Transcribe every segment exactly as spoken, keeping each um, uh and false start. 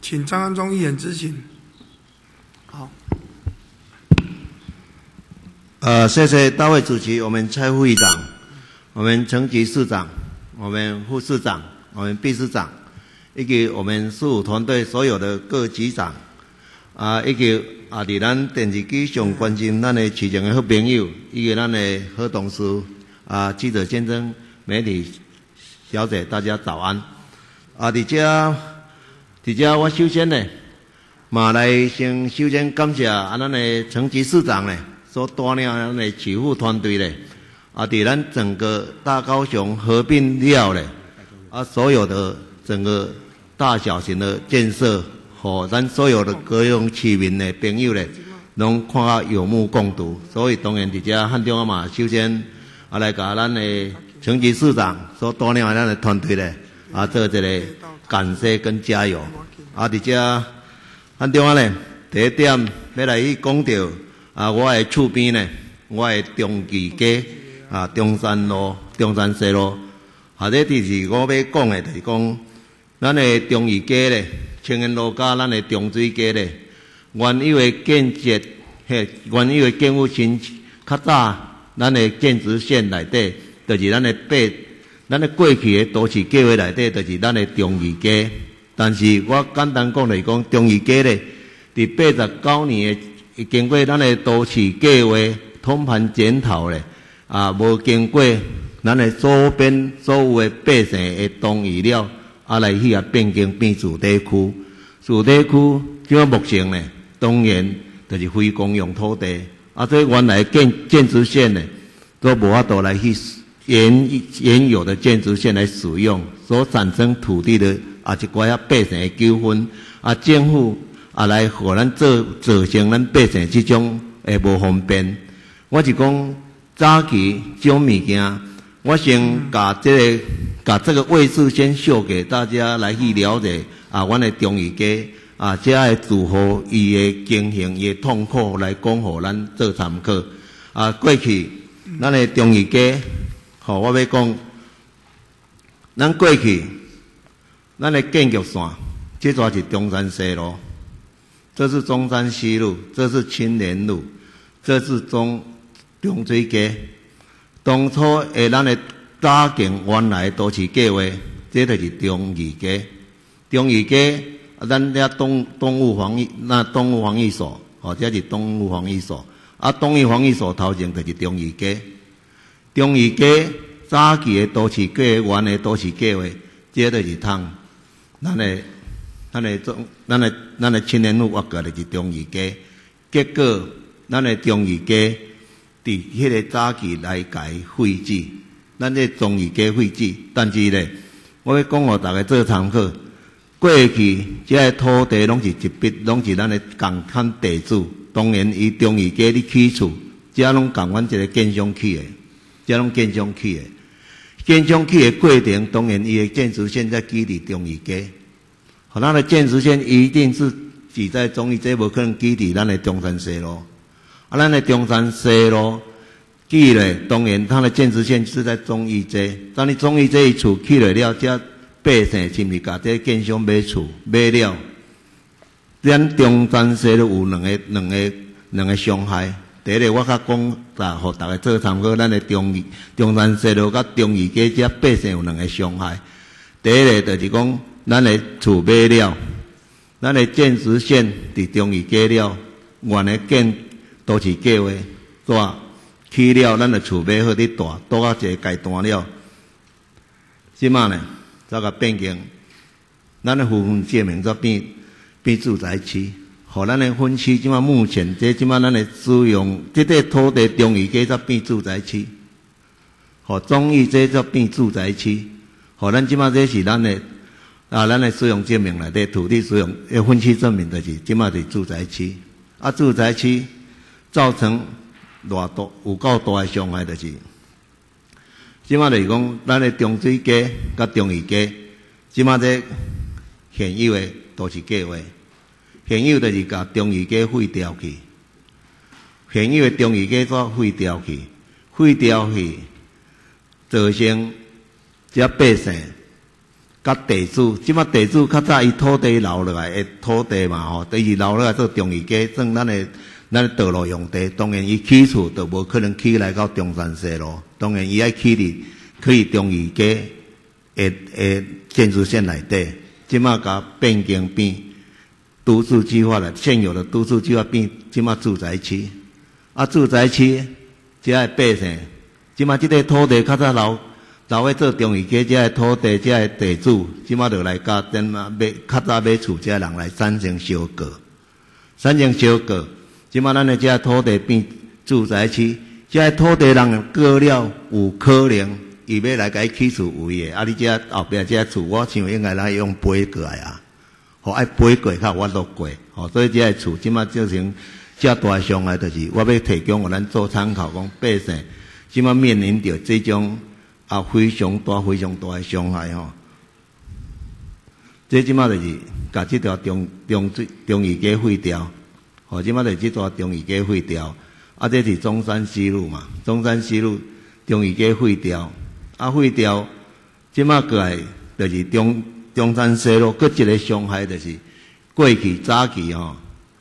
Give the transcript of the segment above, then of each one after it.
请张安忠议员执行。好。 呃，谢谢大会主席，我们蔡副议长，我们陈局市长，我们副市长，我们秘书长，以及我们事务团队所有的各局长，啊，以及啊，伫咱电视机上关心咱的市情的好朋友，以及咱的好同事，啊，记者先生、媒体小姐，大家早安。啊，伫遮，伫遮，我首先呢，嘛来先首先感谢啊，咱的陈局市长呢。所带领咱的市府团队咧，啊，伫咱整个大高雄合并了咧，啊，所有的整个大小型的建设，和咱所有的各种市民的朋友咧，拢看啊有目共睹。所以当然伫遮汉中啊嘛，首先啊来甲咱的陈局市长所带领咱的团队咧，啊做一个感谢跟加油。啊，伫遮汉中啊咧，第一点要来去讲到。啊，我的厝边呢，我的中义街啊，中山路、中山西路，啊，这就是我要讲的，就是讲，咱的中义街咧，青年路甲咱的中水街咧，原有的建设，嘿，原有的建筑新，较早，咱的建筑线内底，就是咱的八，咱的过去的都市计划内底，就是咱的中义街。但是我简单讲来讲，中义街咧，伫八十九年的。伊经过咱的都市计划通盘检讨咧，啊，无经过咱的周边所有的百姓的同意了，啊来去啊变更变住宅区。住宅区即目前呢，当然就是非公用土地，啊，这原来建建筑线呢，都无法度来去原原有的建筑线来使用，所产生土地的啊一寡啊百姓的纠纷，啊政府。啊，来互咱做造成咱百姓即种诶无方便。我是讲早期这种物件，我先把这个把这个位置先秀给大家来去了解。啊，阮的中义街啊，这个住户伊的经营伊的痛苦来讲，互咱做参考。啊，过去咱的中义街，吼，我要讲，咱过去咱的建筑线，这抓是中山西路。这是中山西路，这是青年路，这是中中水街。当初诶，咱的搭建原来都市计划，这就是中义街。中义街，啊，咱遐动动物防疫，那动物防疫所，哦，这是动物防疫所。啊，动物防疫所头前就是中义街。中义街早期的都市计划，原的都市计划，这就是通咱的。咱的中，咱的咱的青年路挖过来是中义街，结果咱的中义街伫迄个早期来改废止，咱这中义街废止，但是咧，我要讲互大家做参考，过去这个土地拢是一笔，拢是咱的共产地主，当然伊中义街咧起厝，这拢共阮一个建商起的，这拢建商起的，建商起的过程，当然伊的建筑线在基伫中义街。好，咱的建筑线一定是挤在中义街，无可能挤伫咱的中山西路。啊，咱的中山西路挤咧，当然它的建筑线是在中义街。当你中义街一厝起来了，这百姓是毋是甲这建商买厝买了？咱中山西路有两个两个两个伤害。第一个，我较讲，啊，互大家做参考，咱的中义中山西路甲中义街这百姓有两个伤害。第一个就是讲。咱的厝买了，咱的建筑线伫中义街了，原来建都市计划大起了，咱的厝买好啲大，多啊一个阶段了。即马呢，再甲变更，咱的户分界名则变变住宅区，互咱的分区即马目前这即马咱的使用，这块土地中义街则变住宅区，互中义街则变住宅区，互咱即马这是咱的。啊，咱的使用证明内底土地使用要分区证明，就是即马是住宅区。啊，住宅区造成偌大有够大的伤害，就是即马就是讲，咱的中水街甲中义街，即马这现有的都市计划，现有就是甲中义街废掉去，现有的中义街煞废掉去，废掉去，造成这百姓。 甲地主，即马地主较早伊土地留落来的土地嘛吼，第二留落来做中义街，算咱的咱的道路用地。当然伊起厝就无可能起来到中山西路，当然伊爱起伫可以中义街的的建筑线内底。即马甲变更变都市计划了，现有的都市计划变即马住宅区，啊住宅区遮的百姓，即马即个土地较早留。留喺做中义街，遮个土地，遮个地主，即马就来甲等嘛买，较早买厝，遮人来产生小割，产生小割，即马咱的遮土地变住宅区，遮个土地人割了，有可能伊要来甲伊起厝有诶，啊你遮后壁遮厝，我想应该来用飞过来啊，吼爱飞过较有法度过，吼所以遮个厝即马造成遮大伤害，就是我要提供互咱做参考，讲百姓即马面临着这种。啊，非常大、非常大的伤害吼！这即马就是甲即条中中中义街废掉，吼！即马就是即条中义街废掉，啊，这是中山西路嘛？中山西路中义街废掉，啊，废掉，即马过来就是中中山西路，搁一个伤害就是过去早期吼，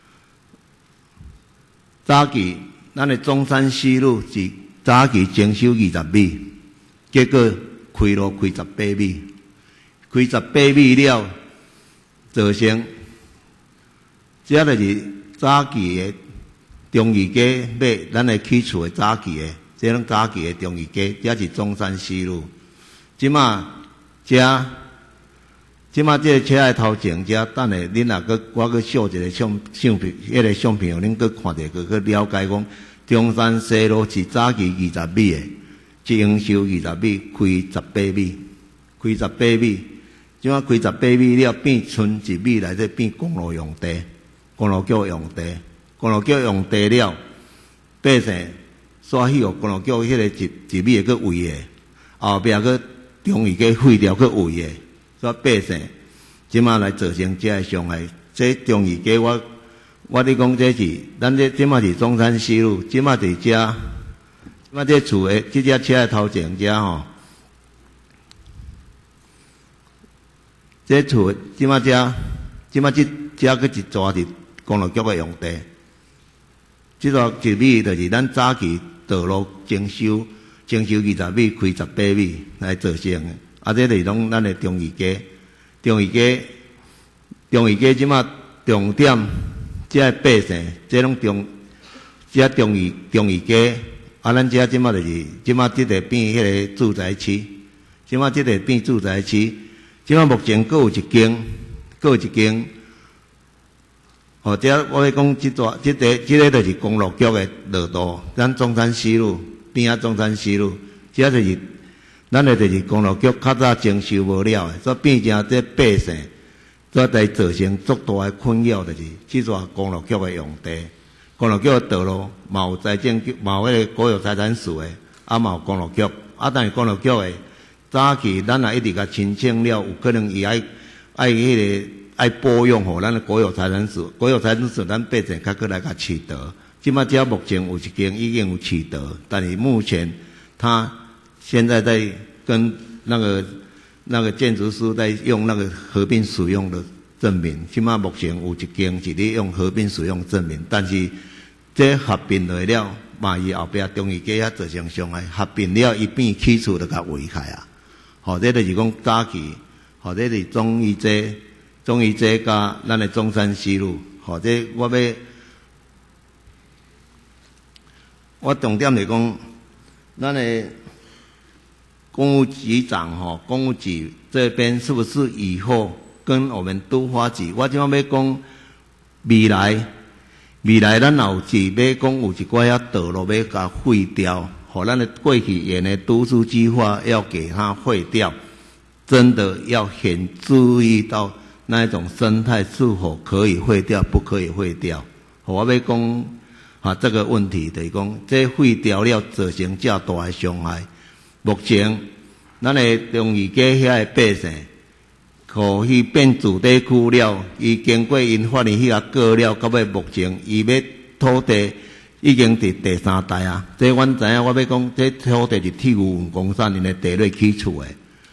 早期咱的中山西路是早期征收二十米。结果开路开十八米，开十八米了，造成这就是早期的中义街买咱的起厝的早期的，这种早期的中义街，这是中山西路。即马这即马这个车的头前，这等下恁若个我个秀一个相相片，迄个相片，恁个看者个去了解讲，中山西路是早期二十米的。征收二十米，开十八米，开十八米，即马开十八米了，变剩一米来这变公路用地，公路局用地，公路局用地了，百姓煞去互公路局迄个一一米个位的，后壁个中义街废掉个位的，所以百姓即马来造成这个伤害。这中义街我我咧讲这是，咱这即马是中山西路，即马伫遮。那这厝诶，这只车的头前遮吼，这厝即马遮，即马这遮个一抓是公路局的用地，这段一米就是咱早期道路征收，征收二十米，开十八米来造成的。啊，这是拢咱的中义街，中义街，中义街即马重点，这百姓，这拢中，这中义中义街。啊，咱遮即马就是，即马即个变迄个住宅区，即马即个变住宅区，即马目前各有一间，各有一间。哦，遮我要讲即段，即个即个就是公路局的路道，咱中山西路边啊中山西路，遮就是咱的就是公路局较早征收无了的，所以变成这百姓，所来造成足大的困扰，就是即段公路局的用地。公路局的道路嘛有财政局，嘛有迄个国有财产署的，啊嘛有公路局，啊但是公路局的早期咱也一直甲申请了，有可能伊爱爱迄个爱保养吼，咱的国有财产署，国有财产署咱百姓较过来甲取得。即马只目前有一间已经有取得，但是目前他现在在跟那个那个建筑师在用那个合并使用的。证明，即马目前有一间是咧用合并使用证明，但是这合并来了，嘛伊后壁中义街遐造成伤害，合并了伊变起厝就甲危害啊！吼，这就是讲早期，吼，这是中义街、中义街甲咱的中山西路，吼，这我要我重点是讲，咱的公务局长吼，公务局这边是不是以后？跟我们都发局，我即摆要讲未来，未来咱有是要讲有一寡遐道路要甲废掉，互咱的过去沿的都市计划要给它废掉，真的要很注意到那一种生态是否可以废掉，不可以废掉。我要讲啊这个问题，就是讲这废掉了造成较大的伤害。目前咱的中义街遐的百姓。互伊变住宅区了，伊经过因法院迄个告了，到尾目前伊要土地已经伫第三代啊。这阮知影，我要讲这土地是铁牛运公产因的地类起厝的，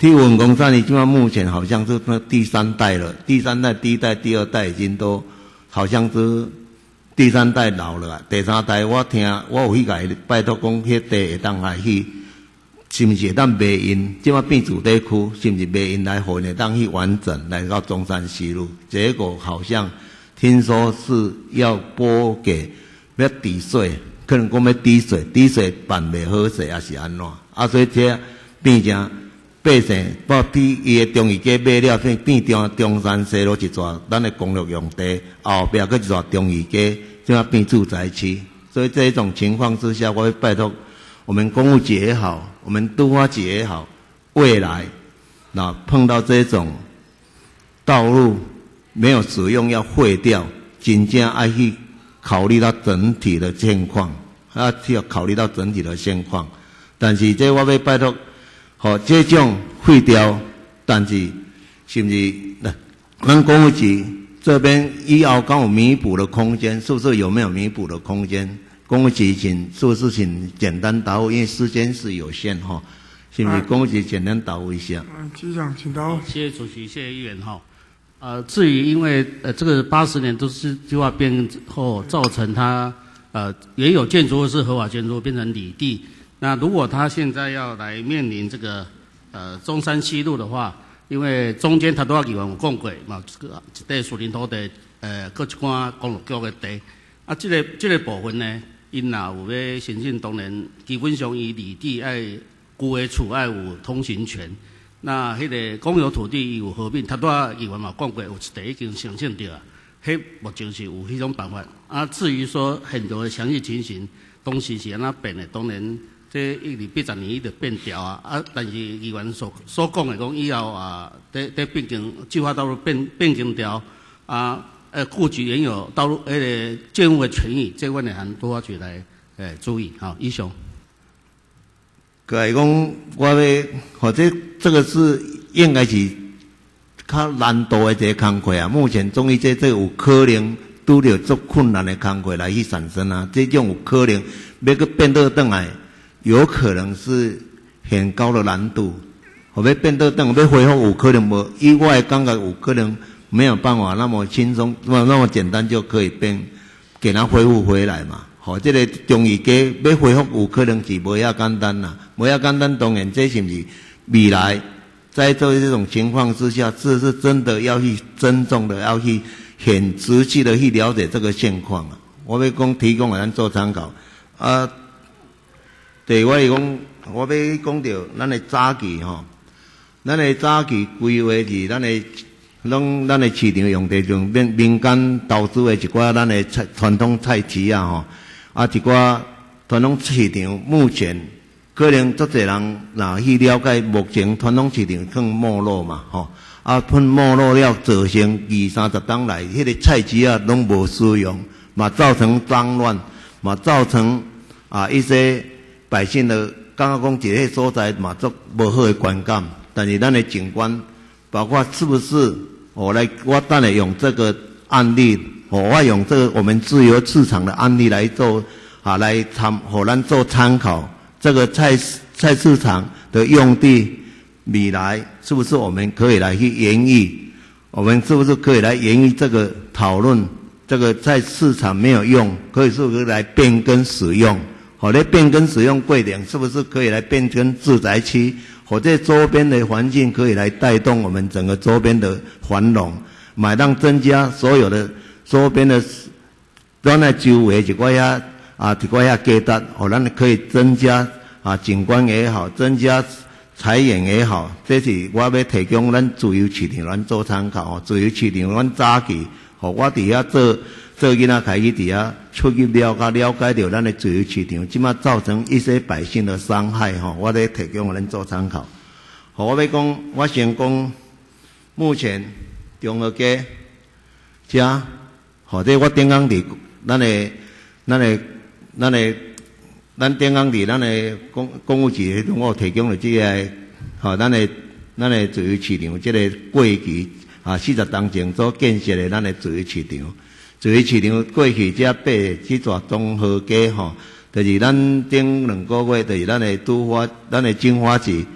T 文公司你今晚目前好像是那第三代了，第三代、第一代、第二代已经都好像是第三代老了，第三代我听我有去甲伊拜托讲，迄地会当来去，是毋是会当卖因？即马变主地区，是毋是卖因来互因会当去完整来到中山西路？结果好像听说是要拨给要抵税，可能讲要抵税，抵税办袂好势，还是安怎？啊，所以这变成百姓把比伊的中义街买了，变变中中山西路一撮咱的公路用地，后壁佫一撮中义街，就要变住宅区。所以这一种情况之下，我会拜托我们公务局也好，我们都发局也好，未来那碰到这种道路没有使用要废掉，真正要去考虑到整体的现况，要去考虑到整体的现况。但是这我要拜托。好，这种废掉，但是是不是？咱公务局这边以后刚有弥补的空间，是不是有没有弥补的空间？公务局请是不是请简单答复，因为时间是有限哈，是不是？公务局简单答复一下。 嗯，局长请答复。 谢谢主席，谢谢议员哈。呃，至于因为呃这个八十年都是计划变后造成它呃原有建筑物是合法建筑物变成里地。那如果他现在要来面临这个呃中山西路的话，因为中间他都要议员有讲过嘛，这个一块树林土地，呃，各一寡公路局的地，啊，这个这个部分呢，因若有要申请，当然基本上伊里地爱旧的厝爱有通行权。那迄个公有土地有合并，他都要议员嘛讲过，有一地已经申请掉啊，迄目前是有迄种办法。啊，至于说很多的详细情形，当时是安怎变的，当然。这一二八十年伊就变调啊，啊！但是议员所所讲的讲以后啊，在在变更计划道路变变更调啊，呃，顾及原有道路那个建物的权益，这问题还都要去来诶注意。好，以上。 个来讲，我要或者这个是应该是较难度的一个工课啊。目前中医这这有可能拄着足困难的工课来去产生啊，这种有可能要去变倒转来。有可能是很高的难度，我要变得等要恢复有可能无，意外感觉有可能没有办法那么轻松，那么简单就可以变给它恢复回来嘛。好，这个中义街要恢复有可能是无遐简单啦，无遐简单，当然这是不是未来在做这种情况之下，是是真的要去郑重的要去很仔细的去了解这个现况啊。我要讲提供给咱做参考啊。第我是讲，我要讲到咱的早期吼，咱的早期规划是咱的，拢咱的市场用地上民民间投资的一寡咱的菜传统菜市啊吼，啊一寡传统市场目前可能足侪人若去了解，目前传统市场更没落嘛吼，啊喷没落了，造成二三十档来，迄个菜市啊拢无使用，嘛造成脏乱，嘛造成啊一些。百姓的刚刚讲一个所在嘛，做无好的观感，但是咱的景观，包括是不是我来，我等下用这个案例，我用这个我们自由市场的案例来做啊，来参，互咱做参考。这个菜菜市场的用地，未来是不是我们可以来去研议？我们是不是可以来研议这个讨论？这个在市场没有用，可以是不是来变更使用？好的，变更使用贵点，是不是可以来变更住宅区？或者周边的环境可以来带动我们整个周边的繁荣，买让增加所有的周边的，咱的周围一块遐啊，一块遐价值，哦，咱可以增加啊景观也好，增加财源也好，这是我要提供咱自由市场咱做参考哦。自由市场咱早期，哦，我伫遐做。做囡仔开始伫遐出去了解了解到咱的自由市场，即马造成一些百姓的伤害吼，我咧提供咱做参考。好，我要讲，我先讲目前中和街遮，或者我顶港伫咱的咱的咱的咱顶港伫咱的公公务局，我提供了即个吼，咱的咱的自由市场即个过去啊四十当前所建设的咱的自由市场。自由市场过去遮八即座综合街吼，就是咱顶两个月，就是咱的都发，咱的金花局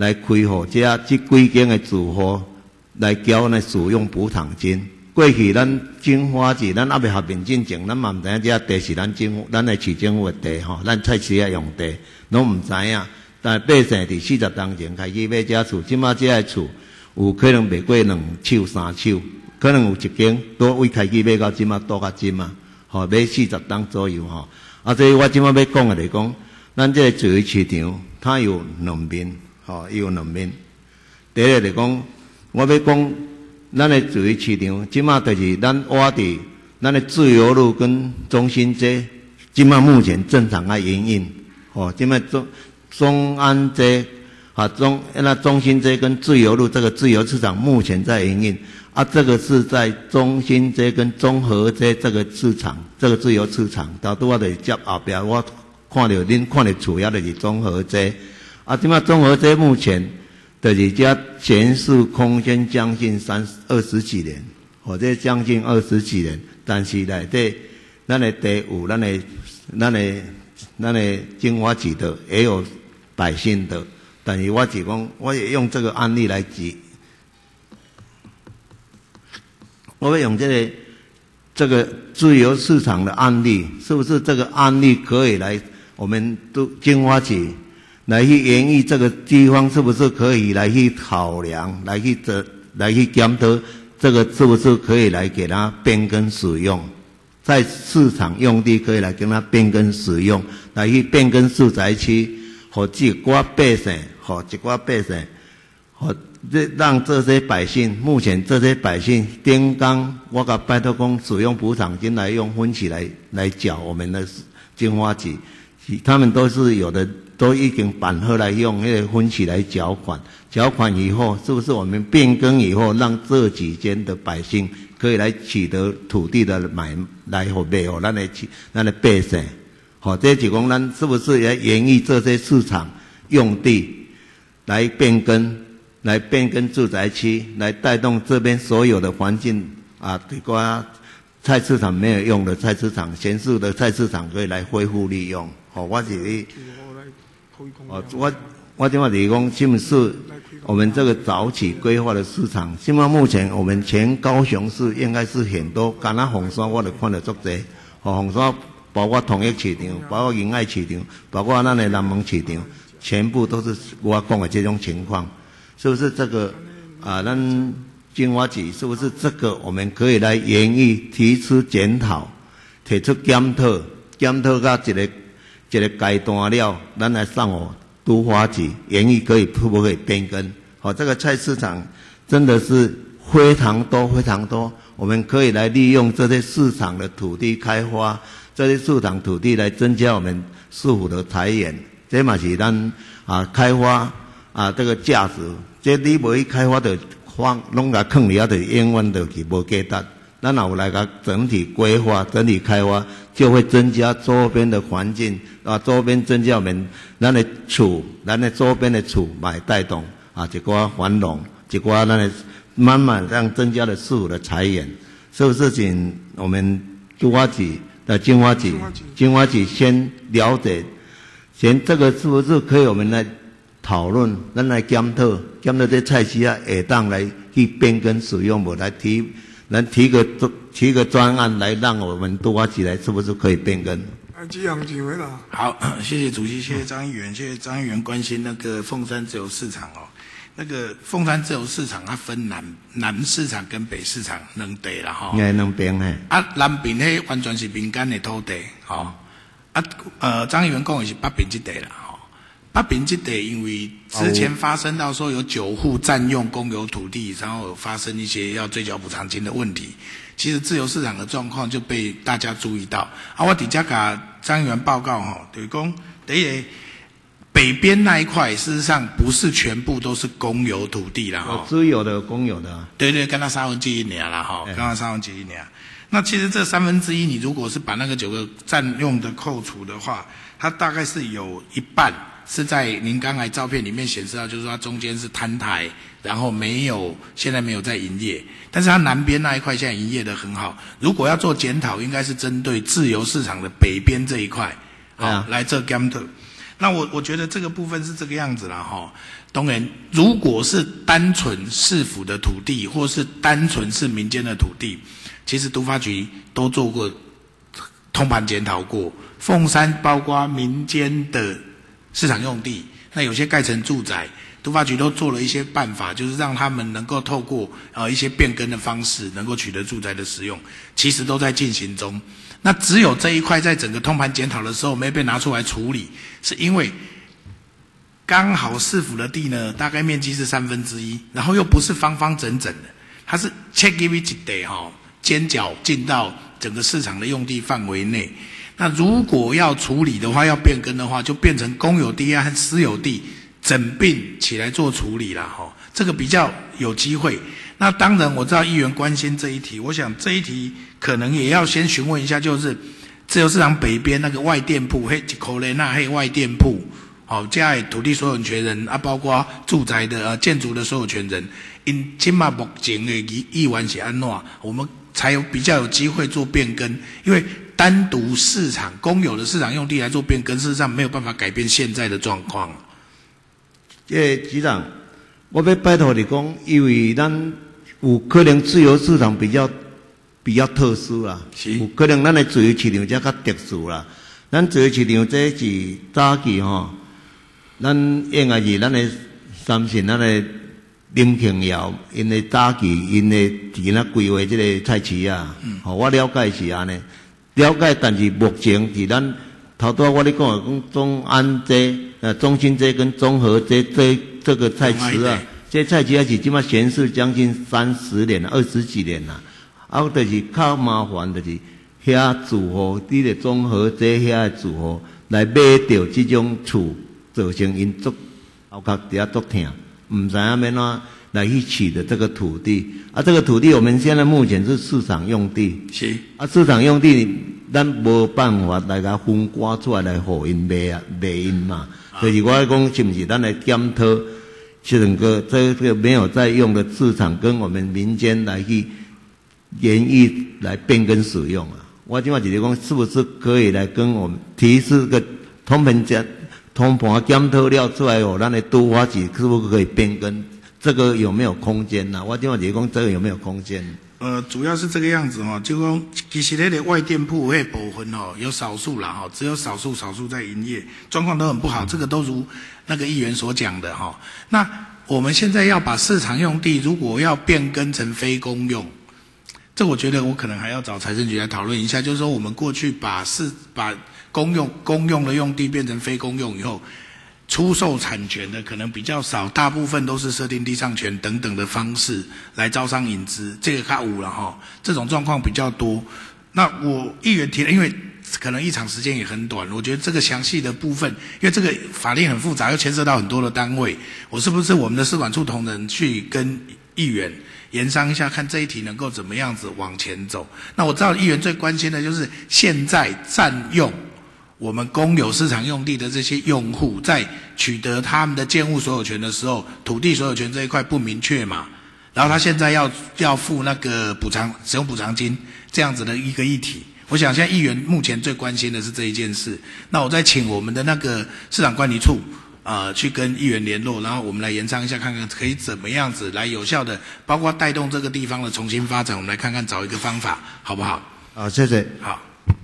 来开予这这几间的住户来缴呢使用补偿金。过去咱政府是咱还未合并进前，咱嘛毋知影这地是咱政府咱的市政府的地吼，咱菜市啊用地，拢毋知影。但百姓伫四十当前开始买这厝，即马这个厝有可能卖过两手三手，可能有一间都为开始买到即马多甲即马，吼买四十当左右吼。啊，所以我即马要讲的就是讲，咱这个自由市场它有两面，吼，有两面。第一个就是讲，我要讲。咱的自由市场，即马就是咱挖伫咱的自由路跟中心街，即马目前正常啊营运。哦，即马中中安街啊中那中心街跟自由路这个自由市场目前在营运。啊，这个是在中心街跟中和街这个市场，这个自由市场，到拄我就是接后壁，我看到恁看到厝也就是中和街。啊，即马中和街目前。就是这前世空间将近三二十几年，或者将近二十几年，但是内底咱的地有咱的咱的咱的金华市的，也有百姓的。但是我只讲，我也用这个案例来举，我会用这个这个自由市场的案例，是不是这个案例可以来我们都金华市？来去演绎这个地方是不是可以来去考量，来去这来去检讨这个是不是可以来给它变更使用，在市场用地可以来跟它变更使用，来去变更住宅区，和一寡百姓，和一寡百姓，和这让这些百姓，目前这些百姓，顶刚我甲拜托公使用补偿金来用分期来来缴我们的金花局，他们都是有的。都已经办好来用那个分期来缴款，缴款以后，是不是我们变更以后，让这几间的百姓可以来取得土地的买来和卖哦，咱的咱的百姓，好，这几公咱是不是也演绎这些市场用地来变更，来变更住宅区，来带动这边所有的环境啊，这个菜市场没有用的菜市场，闲置的菜市场可以来恢复利用，好，我是。哦，我我今嘛就是讲，是不是我们这个早起规划的市场？现在目前我们全高雄市应该是很多，干那红山我就看到足多，哦，红山包括统一市场，包括仁爱市场，包括咱的南门市场，全部都是我讲的这种情况，是不是这个啊？咱金华局是不是这个我们可以来研议提出检讨，提出检讨，检讨到一个。一个阶段了，咱来上我都发局研议可以可不可以变更？好，这个菜市场真的是非常多非常多，我们可以来利用这些市场的土地开发，这些市场土地来增加我们市府的财源，这嘛是咱啊开发啊这个价值。这你无去开发的方，拢甲坑里啊，就永远就是无价值。咱若有来个整体规划、整体开发，就会增加周边的环境啊，周边增加我们咱的厝，咱的周边的厝来带动啊，一寡繁荣，一寡咱的慢慢让增加了市府的财源，是不是？请我们金花局的金花局，金花局先了解，先这个是不是可以我们来讨论，咱来检讨，检讨这菜市啊，下当来去变更使用，无来提。能提个提个专案来让我们都挖起来，是不是可以变更？ 这样几位了。 好，谢谢主席，谢谢张议员，谢谢张议员关心那个凤山自由市场哦。那个凤山自由市场它分南南市场跟北市场两地啦哈。 哎，两边嘿。 啊，南边迄完全是民间的土地，吼、哦。啊，呃，张议员讲的是北边这地啦。北边这地因为之前发生到说有九户占用公有土地，然后有发生一些要追缴补偿金的问题，其实自由市场的状况就被大家注意到。啊，我底下给张议员报告哈，就是讲第一个北边那一块，事实上不是全部都是公有土地啦，哈， 私有的、公有的。 对对，跟他三分之一年啦，哈，跟他三分之一年。那其实这三分之一，你如果是把那个九个占用的扣除的话，它大概是有一半。是在您刚才照片里面显示到，就是说它中间是摊台，然后没有现在没有在营业，但是它南边那一块现在营业的很好。如果要做检讨，应该是针对自由市场的北边这一块，好、啊、来做检讨。 那我我觉得这个部分是这个样子啦哈。当然，如果是单纯市府的土地，或是单纯是民间的土地，其实都发局都做过通盘检讨过。凤山包括民间的市场用地，那有些盖成住宅，都发局都做了一些办法，就是让他们能够透过呃一些变更的方式，能够取得住宅的使用，其实都在进行中。那只有这一块在整个通盘检讨的时候没被拿出来处理，是因为刚好市府的地呢，大概面积是三分之一，然后又不是方方整整的，它是切给一地哈，尖角进到整个市场的用地范围内。那如果要处理的话，要变更的话，就变成公有地和私有地整并起来做处理啦哈，这个比较有机会。那当然我知道议员关心这一题，我想这一题可能也要先询问一下，就是自由市场北边那个外店铺，嘿，一口嘞那嘿外店铺，好，加土地所有权人啊，包括住宅的呃建筑的所有权人，因今嘛目前的议议员是安怎，我们才有比较有机会做变更，因为单独市场公有的市场用地来做变更，事实上没有办法改变现在的状况。 这局长，我要拜托你讲，因为咱有可能自由市场比较比较特殊啦，有可能咱的自由市场才较特殊啦。咱自由市场这是早期吼，咱应该是咱的三线，咱的林庆尧，因的早期因的伫那规划这个菜市啊，吼、嗯，我了解是安尼，了解，但是目前伫咱头拄我咧讲讲中安街、呃中心街跟中和街这这个菜市啊。这菜市也是即马闲置将近三十年了，二十几年啦。啊，就是较麻烦，就是遐住户，伫个综合这遐的住户来买到这种厝，造成因足后壳底下足痛，唔知影要怎来去取得这个土地。啊，这个土地我们现在目前是市场用地， 是啊，市场用地咱无办法来甲分割出来来互因卖啊，卖因嘛。所以我讲是不是咱来检讨？整个这个没有在用的市场，跟我们民间来去演绎来变更使用啊。我今晚姐姐讲，是不是可以来跟我们提示个通盘检通盘检讨了出来哦？咱的都发局是不是可以变更？这个有没有空间呢、啊？我今晚姐姐讲，这个有没有空间？ 呃，主要是这个样子哈、哦，就讲其实那个外店铺那部分哦，有少数啦哈，只有少数少数在营业，状况都很不好，这个都如那个议员所讲的哈。那我们现在要把市场用地如果要变更成非公用，这我觉得我可能还要找财政局来讨论一下，就是说我们过去把市把公用公用的用地变成非公用以后，出售产权的可能比较少，大部分都是设定地上权等等的方式来招商引资，这个较有了哈，这种状况比较多。那我议员提了，因为可能议场时间也很短，我觉得这个详细的部分，因为这个法令很复杂，又牵涉到很多的单位，我是不是我们的市管处同仁去跟议员研商一下，看这一题能够怎么样子往前走？那我知道议员最关心的就是现在占用我们公有市场用地的这些用户，在取得他们的建物所有权的时候，土地所有权这一块不明确嘛，然后他现在要要付那个补偿使用补偿金这样子的一个议题。我想现在议员目前最关心的是这一件事，那我再请我们的那个市场管理处呃去跟议员联络，然后我们来研商一下，看看可以怎么样子来有效的，包括带动这个地方的重新发展，我们来看看找一个方法，好不好？ 好，谢谢。 好。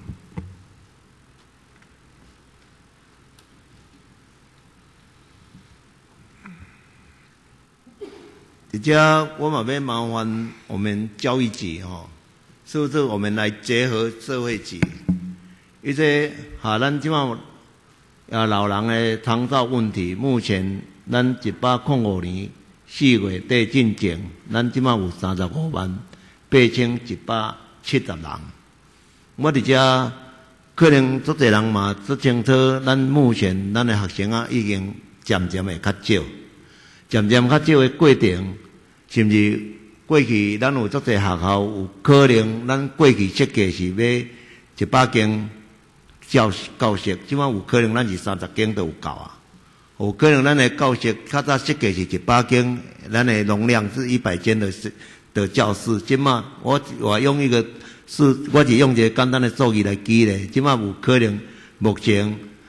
而且我嘛要麻烦我们教育局吼、哦，是不是我们来结合社会局？伊这哈，咱即马啊老人的长照问题，目前咱一百零五年四月底进前，咱即马有三十五万八千一百七十人。我伫遮可能足侪人嘛足清楚，咱目前咱的学生啊已经渐渐的较少。渐渐较少的过程，甚至过去咱有足侪学校有可能，咱过去设计是要一百间教教室，即摆有可能咱是三十间都有够啊。有可能咱的教室较早设计是一百间，咱的容量是一百间的的教室。即摆我我用一个是，我是用一个简单的数据来举例，即摆有可能目前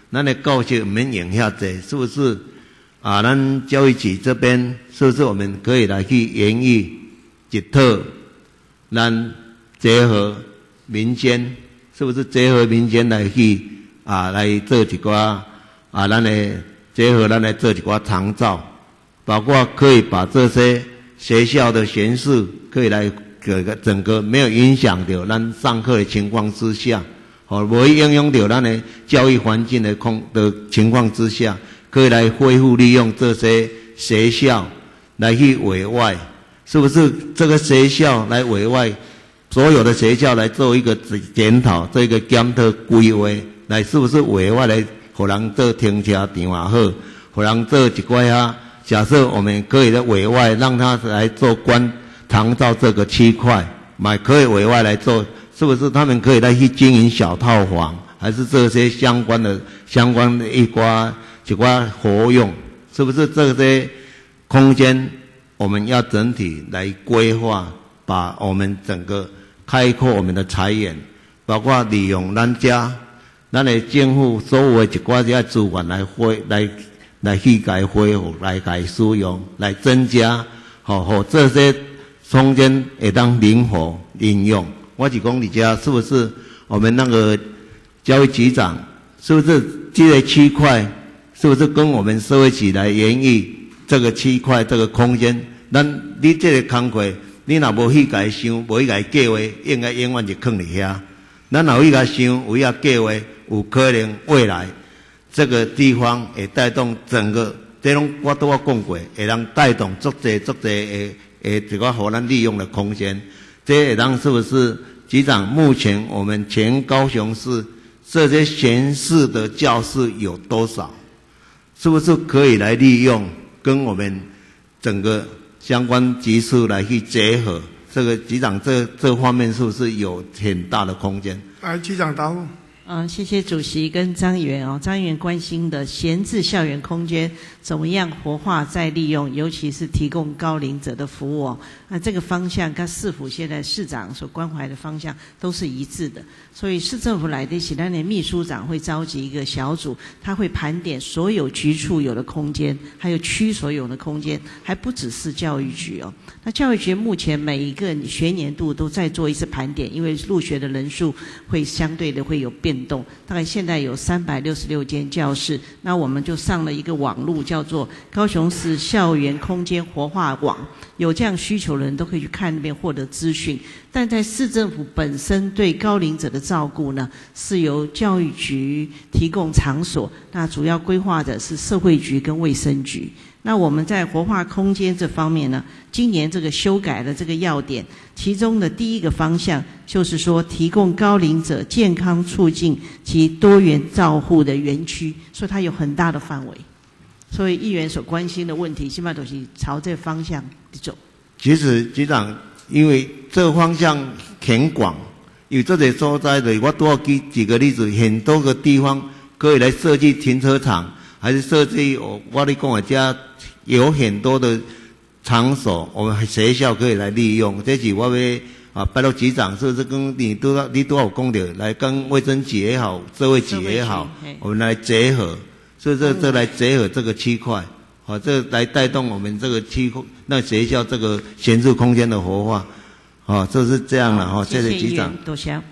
咱的教室唔免用遐济，是不是？啊，咱教育局这边是不是我们可以来去研议一套，咱结合民间，是不是结合民间来去啊来做一寡啊，咱的结合咱来做一寡长照，包括可以把这些学校的闲事可以来整个整个没有影响到咱上课的情况之下，哦，无影响到咱的教育环境的空的情况之下，可以来恢复利用这些学校来去委外，是不是这个学校来委外，所有的学校来做一个检讨，做一个检讨规划，来是不是委外来给人做停车场也好，给人做一块啊？假设我们可以在委外让他来做关长照这个区块，买可以委外来做，是不是他们可以来去经营小套房，还是这些相关的相关的一瓜一瓜活用？是不是这些空间我们要整体来规划，把我们整个开阔我们的财源，包括利用咱家咱的政府所有的一寡些资源来恢来来去改恢复，来改使用，来增加，好、哦，这些空间会当灵活应用。我是讲，你家是不是我们那个教育局长，是不是这个区块，是不是跟我们社会局来研议这个区块这个空间？咱你这个工作，你若无去甲伊想，无去甲伊计划，应该永远就放伫遐。咱若有去甲想，有去甲计划，有可能未来这个地方会带动整个，这种我都我讲过，会让带动足济足济诶诶一个互咱利用的空间。这会让是不是局长？目前我们全高雄市这些闲适的教室有多少？是不是可以来利用，跟我们整个相关局处来去结合？这个局长这这方面是不是有很大的空间？ 来，局长答复。 嗯，谢谢主席跟张议员哦。张议员关心的闲置校园空间怎么样活化再利用，尤其是提供高龄者的服务哦。那这个方向跟市府现在市长所关怀的方向都是一致的。所以市政府来的起，咱的秘书长会召集一个小组，他会盘点所有局处有的空间，还有区所有的空间，还不只是教育局哦。那教育局目前每一个学年度都在做一次盘点，因为入学的人数会相对的会有变动。大概现在有三百六十六间教室，那我们就上了一个网路，叫做高雄市校园空间活化网，有这样需求的人都可以去看那边获得资讯。但在市政府本身对高龄者的照顾呢，是由教育局提供场所，那主要规划的是社会局跟卫生局。那我们在活化空间这方面呢，今年这个修改了这个要点，其中的第一个方向就是说提供高龄者健康促进及多元照护的园区，所以它有很大的范围。所以议员所关心的问题，基本上都是朝这个方向走。 其实局长，因为这个方向很广，有这些所在的，我多举几个例子，很多个地方可以来设计停车场，还是设计我我的讲的家有很多的场所，我们学校可以来利用。这是我要啊，拜托局长，是不是跟你都你都有讲的，来跟卫生局也好，社会局也好，我们来结合，所以这这来结合这个区块，好，这来带动我们这个区那学校这个闲置空间的活化，好，这是这样的哈。谢谢局长。 多谢。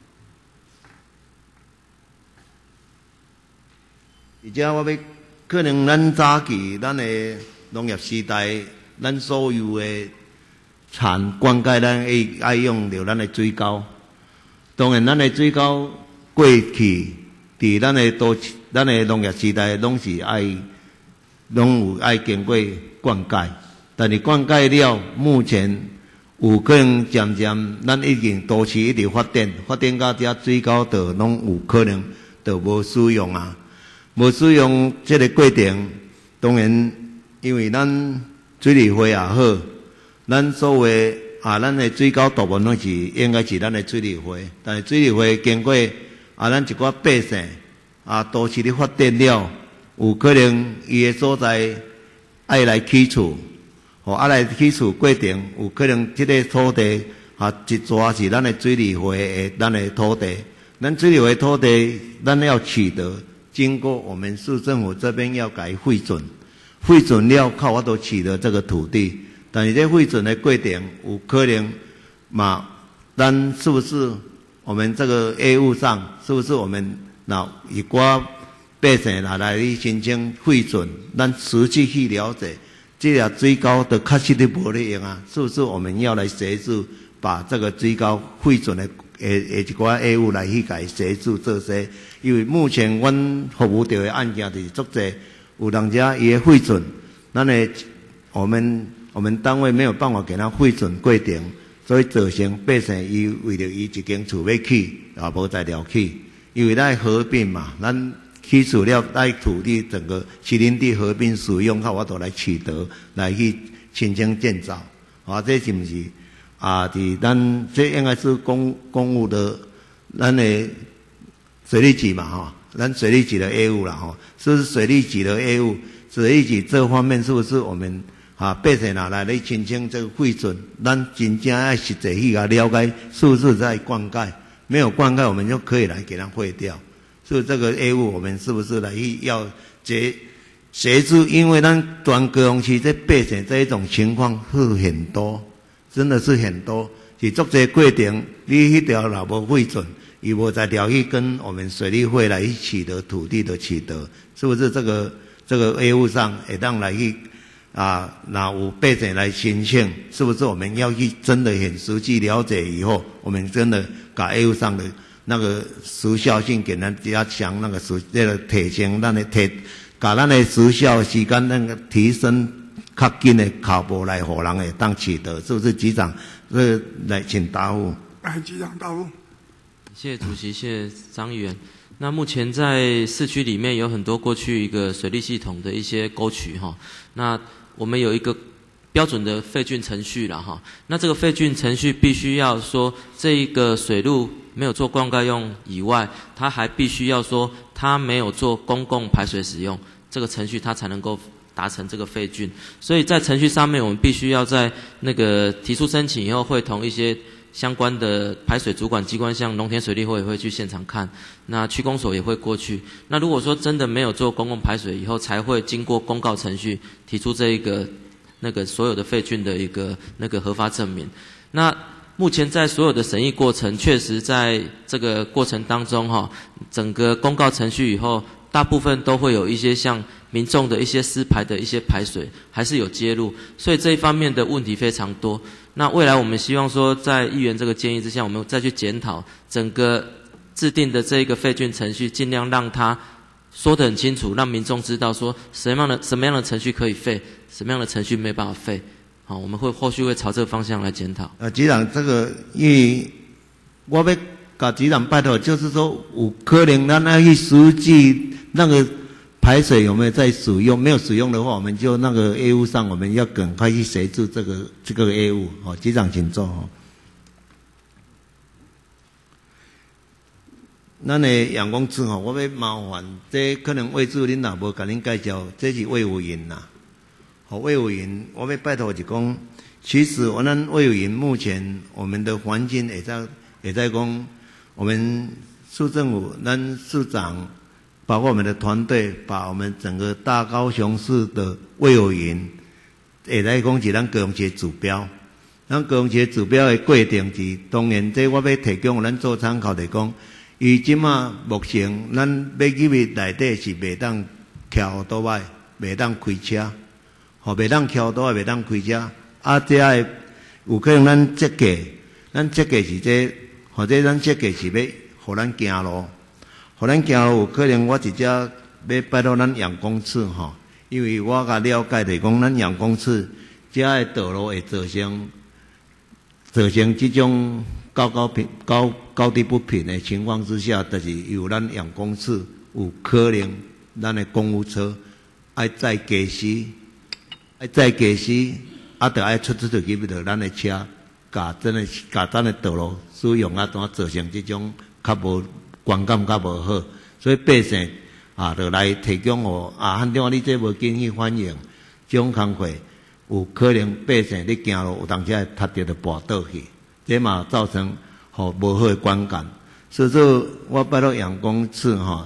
而且我要可能咱早期咱的农业时代，咱所有的产灌溉咱爱爱用着咱的水沟。当然，咱的水沟过去伫咱的都咱的农业时代，拢是爱拢有爱经过灌溉。但是灌溉了，目前有可能渐渐，咱已经都市一直发展，发展到遮水沟就拢有可能就无使用啊。无使用这个过程，当然因为咱水利会也好，咱所谓啊，咱的水沟大部分拢是应该是咱的水利会，但是水利会经过啊，咱一寡百姓啊，都市的发展了，有可能伊的所在爱来起厝，吼爱来起厝过程，有可能这个土地啊，一抓是咱的水利会的咱的土地，咱水利会土地，咱要取得。 经过我们市政府这边要改汇准，汇准了靠我都取得这个土地，但是这汇准的过程有可能嘛，咱是不是我们这个业务上是不是我们那一寡百姓拿来去申请汇准，咱实际去了解，这个水沟的确实的无利用啊，是不是我们要来协助把这个水沟汇准的诶诶一寡业务来去给协助这些？因为目前阮服务到的案件就是足侪，有人家伊的汇准，咱的我们我们单位没有办法给他汇准过程，所以造成百姓伊为了伊一间厝要起，也无再了起，因为咱合并嘛，咱起厝了，在土地整个麒麟地合并使用，靠我都来取得，来去申请建造，啊，这是不是啊？伫咱这应该是公公务的，咱的水利局嘛，哈，咱水利局的业务啦，哈，是不是水利局的业务？水利局这方面是不是我们啊百姓拿来来申请这个汇准？咱真正要实际去啊了解，是不是在灌溉？没有灌溉，我们就可以来给它汇掉。所以这个业务，我们是不是来要协协助？因为咱全高雄市这百姓这一种情况是很多，真的是很多。是做这过程，你迄条若无汇准，伊无再调去跟我们水利会来去取得土地的取得，是不是这个这个业务上会当来去啊？那有百姓来申请，是不是我们要去真的很实际了解以后，我们真的把业务上的那个时效性给人家强，那个时那个提升，咱的提，把咱的时效时间那个提升较紧的脚步来，互人会当取得，是不是局长？这来请答复。 来，局长答复。 谢谢主席，谢谢张议员。那目前在市区里面有很多过去一个水利系统的一些沟渠哈，那我们有一个标准的废浚程序了哈。那这个废浚程序必须要说这一个水路没有做灌溉用以外，它还必须要说它没有做公共排水使用，这个程序它才能够达成这个废浚。所以在程序上面，我们必须要在那个提出申请以后，会同一些相关的排水主管机关，像农田水利会也会去现场看，那区公所也会过去。那如果说真的没有做公共排水以后，才会经过公告程序提出这一个那个所有的废浚的一个那个核发证明。那目前在所有的审议过程，确实在这个过程当中哈，整个公告程序以后，大部分都会有一些像民众的一些私排的一些排水还是有揭露，所以这一方面的问题非常多。那未来我们希望说，在议员这个建议之下，我们再去检讨整个制定的这一个废浚程序，尽量让它说得很清楚，让民众知道说什么样的什么样的程序可以废，什么样的程序没办法废。好，我们会后续会朝这个方向来检讨。 呃，局长，这个因为我要甲局长拜托，就是说有可能咱要去实际那个排水有没有在使用？没有使用的话，我们就那个业务上，我们要赶快去协助这个这个业务。哦，局长请坐哦。咱的阳光池吼，我要麻烦，这可能位置恁也无甲恁介绍，这是魏武营呐。好，魏武营，我要拜托是讲，其实我们魏武营目前我们的环境也在也在讲，我们市政府、咱市长，包括我们的团队，把我们整个大高雄市的魏武营，也在讲是咱高雄市指标。咱高雄市指标的过程是，当然这我要提供咱做参考来讲。伊即马目前，咱要入去内底是袂当徛倒摆，袂当开车，吼袂当徛倒摆，袂当开车。啊，这个有可能咱设计，咱设计是这，或者咱设计是要互咱行路，互咱行路有可能我直接要拜托咱阳光处吼，因为我甲了解就是讲，咱阳光处这个道路会造成造成这种。高高平高高低不平的情况之下，就是有咱阳光处有可能咱的公务车爱载驾驶，爱载驾驶，啊，得爱出出出去到咱的车，甲真的甲咱的道路使用啊，怎造成这种较无观感较无好，所以百姓啊，就来提供我啊，反正你这无经去反映，这种工课有可能百姓你行路有当时会塌着就跋倒去。这嘛造成吼无好的观感，所以说我拜托阳光处吼，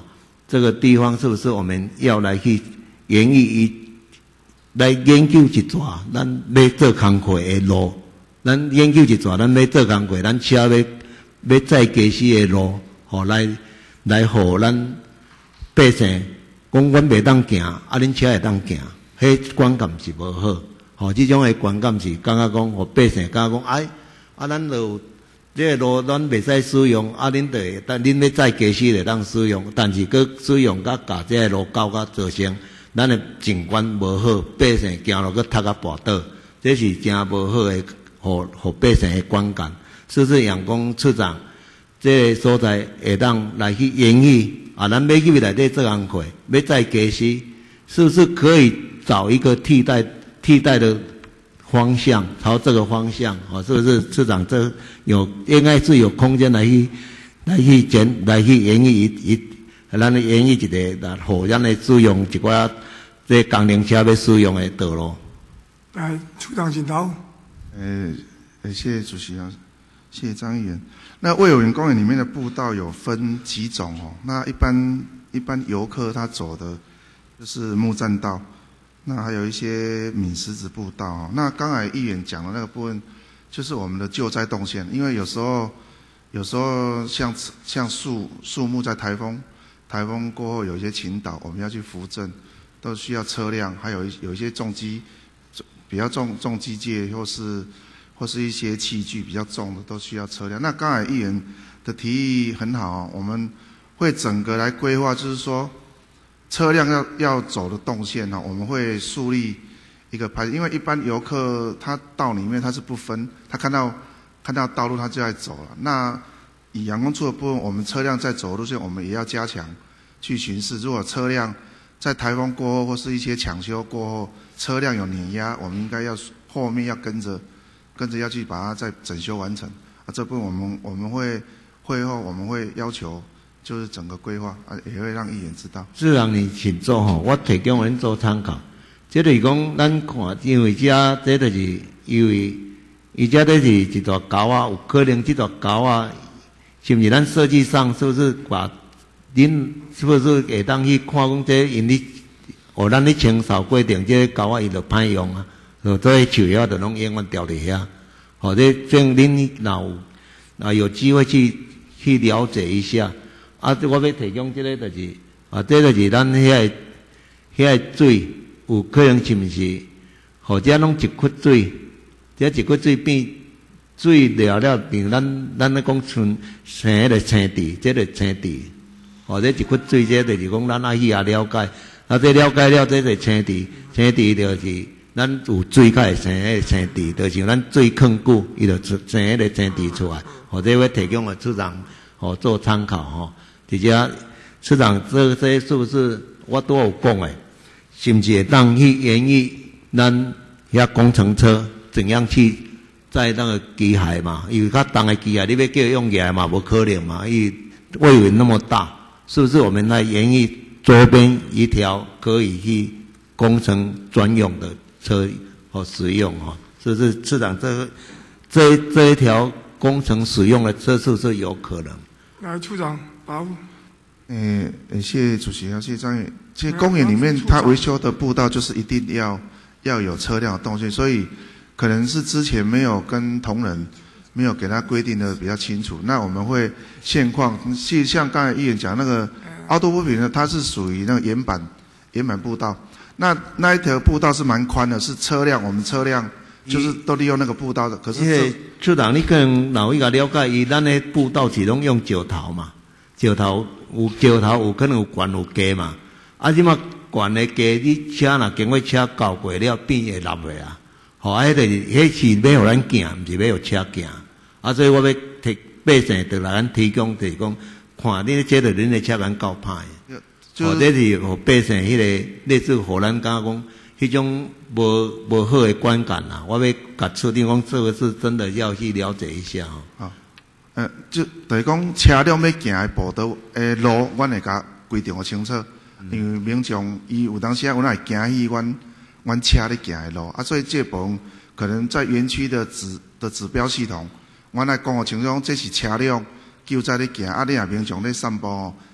这个地方是不是我们要来去研议一来研究一抓，咱要做工课的路，咱研究一抓，咱要做工课，咱车要要载驾驶的路，吼来来互咱百姓讲，阮袂当行，啊，恁车会当行，迄观感是无好。吼，即种的观感是感觉讲，互百姓感觉讲，哎，啊，咱就这个路咱袂使使用，啊，恁得，但恁要载驾驶会当使用，但是佮使用甲甲这个路搞甲造成咱的景观无好，百姓行路佮塌甲跋倒，这是真无好的，互互百姓的观感。是不是杨公处长这个所在会当来去研议啊？咱要去内底做工课，要载驾驶，是不是可以找一个替代替代的方向，朝这个方向，哦，是不是市长这有应该是有空间来去来去检来去研议一一，咱研议一个，来互咱来使用一寡这工程车要使用的道路。 来，处长请头。 呃，谢谢主席啊，谢谢张议员。那魏有园公园里面的步道有分几种哦？那一般一般游客他走的就是木栈道。那还有一些闽石子步道哦。那刚才议员讲的那个部分，就是我们的救灾动线。因为有时候，有时候像像树树木在台风台风过后有一些倾倒，我们要去扶正，都需要车辆，还有有一些重机，比较重重机械或是或是一些器具比较重的，都需要车辆。那刚才议员的提议很好哦，我们会整个来规划，就是说。车辆要要走的动线哈，我们会树立一个牌，因为一般游客他到里面他是不分，他看到看到道路他就在走了。那以阳光处的部分，我们车辆在走的路线，我们也要加强去巡视。如果车辆在台风过后或是一些抢修过后，车辆有碾压，我们应该要后面要跟着跟着要去把它再整修完成。啊，这部分我们我们会会后我们会要求。就是整个规划啊，也会让议员知道。是让你请做吼，我提供恁做参考。这就是讲，咱看，因为这这就是因为，伊这这是一座沟啊，有可能这座沟啊，是不是咱设计上是不是把恁是不是会当去看讲这因你，哦，咱咧清扫规定这沟啊，伊就歹用啊，所以树叶就拢永远掉伫遐。好，这这恁若有啊有机会去去了解一下。啊！我要提供这个就是，啊，这就是咱遐个遐个水，有可能是毋是，或者拢一窟水，这一窟水变水了了变咱咱咧讲像生迄个青地，这个青地，或者一窟水，这就是讲咱爱去也了解，啊，这了解了，这个青地，青地就是咱有水才会生迄个青地，就像咱水坑固，伊就生迄个青地出来，或者要提供个处长哦做参考吼。而且，市长，这这是不是我都有讲诶？是不是会当去研议咱遐工程车怎样去载那个机械嘛？因为较重的机械，你要叫用起来嘛，无可能嘛，因为位围那么大，是不是我们来研议周边一条可以去工程专用的车和使用哈？是不是市长这个这这一条工程使用的车是不是有可能？ 来，处长。好， 诶、欸，谢谢主席啊，谢谢张议员。其实公园里面它维修的步道就是一定要要有车辆的动线，所以可能是之前没有跟同仁没有给他规定的比较清楚。那我们会现况，其实像刚才议员讲那个凹凸不平呢，它是属于那个岩板岩板步道。那那一条步道是蛮宽的，是车辆我们车辆就是都利用那个步道的。可是这处长，你可能哪位个了解？伊咱的步道是拢用石头嘛？石头有石头，有可能有悬有低嘛。啊，即马悬的低，你车若经过车搞过了，变会落去啊。吼，啊，迄个迄是要互咱行，毋是要互车行。啊，所以我要提百姓就来咱提供，就是讲，看你这着恁的车咱够歹。哦，这是互百姓迄个类似互咱讲讲，迄种无无好的观感啦。我要甲处长讲，这个是真的要去了解一下吼。 好。呃，就等于讲车辆要行的步道诶路，阮会甲规定好清楚，嗯、因为民众伊有当时啊，阮会惊去阮阮车咧行的路啊，所以这部分可能在园区的指的指标系统，阮来讲好清楚，这是车辆救灾咧行，啊，你若民众咧散步吼，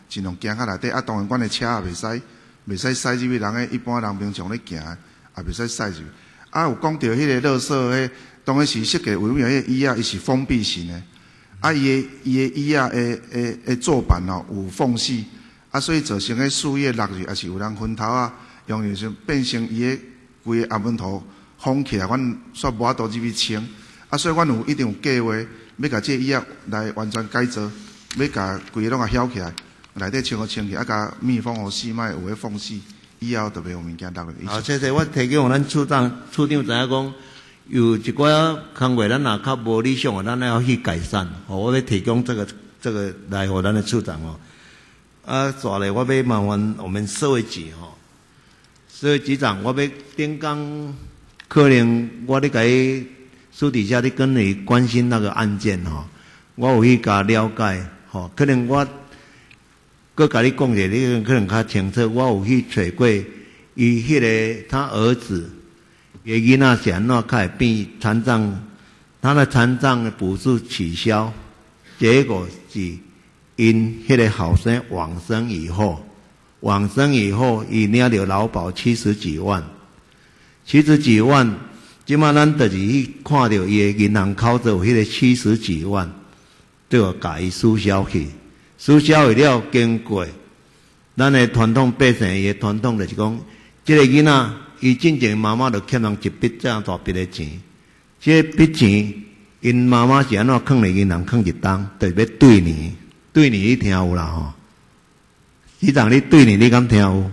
尽量行较内底。啊，当然，阮的车也袂使，袂使驶入去人诶，一般人平常咧行，也袂使驶入去。啊，有讲到迄个垃圾，迄当然是设计为咩？迄椅仔伊是封闭型的，啊，伊诶伊诶椅仔诶诶诶座板哦有缝隙，啊，所以造成诶树叶落去，也是有人昏头啊，容易就变成伊诶规个阿门头封起来，阮煞无法度入去清。啊，所以阮有一定有计划，要甲这椅仔来完全改造，要甲规个拢啊翘起来，内底清好清气，啊，甲密封好四卖有个缝隙，以后就袂有物件落去。 好，谢谢。我提供咱处长，处长知影讲，有一寡工作咱若较无理想的，咱要去改善。哦，我要提供这个这个来给咱的处长哦。啊，抓来我要麻烦我们社会局吼，社会局长，我要顶工可能我咧甲私底下咧跟你关心那个案件吼，我有去甲了解吼，可能我。佮甲你讲者，你可能较清楚。我有去找过，伊迄个他儿子，伊囡仔是安怎较会变残障？他的残障的补助取消，结果是因迄个后生往生以后，往生以后，伊领着劳保七十几万，七十几万，即马咱就是去看到伊的银行口子有迄个七十几万，就要甲伊取消去。取消为了经过，咱的传统百姓，伊的传统就是讲，即、这个囡仔，伊进前妈妈就欠人一笔这样大笔的钱，这个笔钱，因妈妈是安怎囥咧银行囥一档，就是要对年，对年你听有啦吼？局长你对年你敢听有？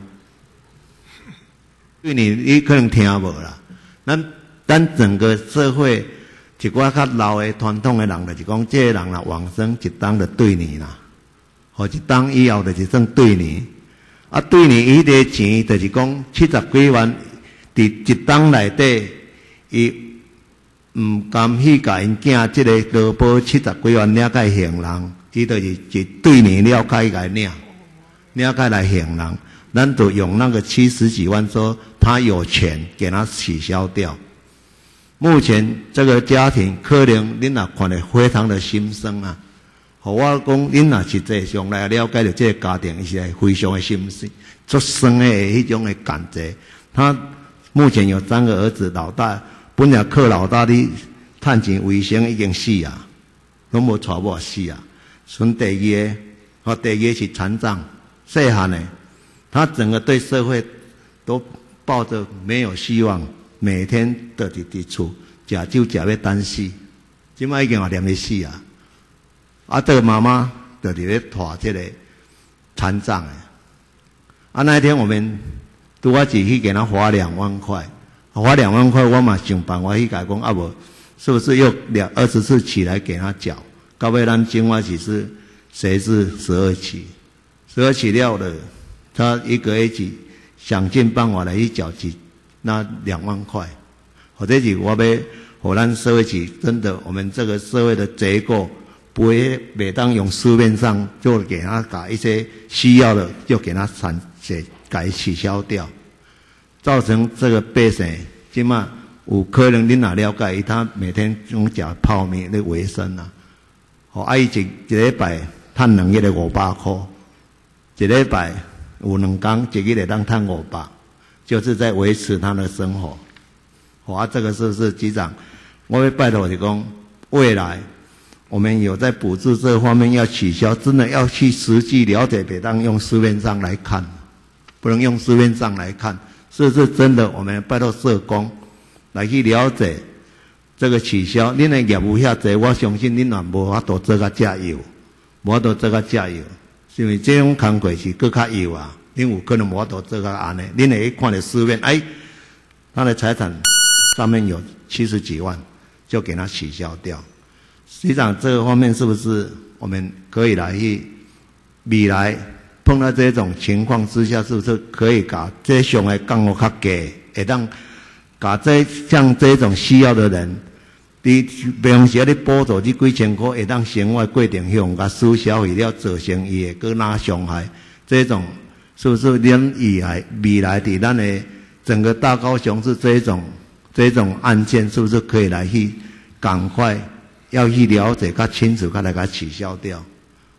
对年你可能听无啦。咱咱整个社会一寡较老的传统的人，就是讲，这个人啦往生一档就对年啦。或一当以后就是算对年，啊对年伊个钱就是讲七十几万，伫一当内底，伊毋甘去甲因囝即个劳保七十几万领解行人，伊就是一对年了解来领，领解来行人，咱就用那个七十几万说他有钱给他取消掉。目前这个家庭可能恁也看得非常的心酸啊。和我讲，恁若实际上来了解到这个家庭，伊是非常的心酸，足酸的迄种的感觉。他目前有三个儿子，老大本来靠老大的趁钱为生已经死啊，拢无娶某死啊。剩第二个，和第二个是残障，细汉的，他整个对社会都抱着没有希望，每天都伫伫厝食酒食要等死，即摆已经也念咧死啊。啊，这个妈妈就伫咧拖这个残障的。啊，那一天我们拄我只去给他花两万块，花两万块，我嘛想办法去改讲，啊无是不是又两二十四期来给他缴？到尾咱今晚只是谁是十二期，十二期了的，他一个月只想尽办法来去缴起那两万块，或者是我要互咱社会局真的，我们这个社会的结构。不会每当用书面上就给他把一些需要的就给他删写改取消掉，造成这个百姓即嘛有可能你哪了解他每天用食泡面来维生啊，好啊伊一一礼拜赚两日的五百块，一礼拜有两天一日会当赚五百，就是在维持他的生活。好啊，这个是不是局长？我会拜托你讲未来。我们有在补助这方面要取消，真的要去实际了解，别当用书面上来看，不能用书面上来看，是不是真的？我们拜托社工来去了解这个取消。恁的业务遐济，我相信恁也无法度做甲加油，无法度做甲加油，因为这种工作是更较油啊。恁有可能无法度做甲安尼，恁会看到书面，哎，他的财产上面有七十几万，就给他取消掉。局长，这个方面是不是我们可以来去未来碰到这种情况之下，是不是可以把这上的降额较低，会当把这像这种需要的人，你平时你补助这几千块，会当生活过程向甲输消费了，造成伊会更哪伤害？这种是不是咱以来未来的咱的整个大高雄市这种这种案件，是不是可以来去赶快？要去了解，较清楚，较来甲取消掉。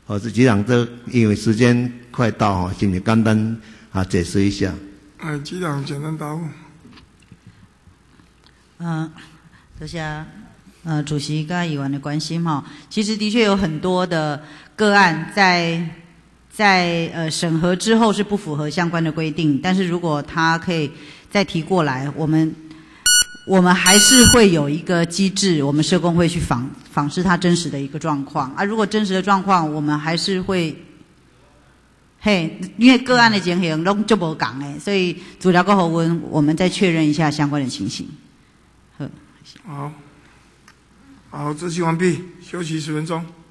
好，是局长，这因为时间快到哈，请你简单啊解释一下。 哎，局长简单答复。 嗯，多谢呃主席跟议员的关心哈。其实的确有很多的个案在在呃审核之后是不符合相关的规定，但是如果他可以再提过来，我们我们还是会有一个机制，我们社工会去访访视他真实的一个状况啊。如果真实的状况，我们还是会。嘿，因为个案的情形拢就无讲诶，所以主聊个后文，我们再确认一下相关的情形。 好，好，咨询完毕，休息十分钟。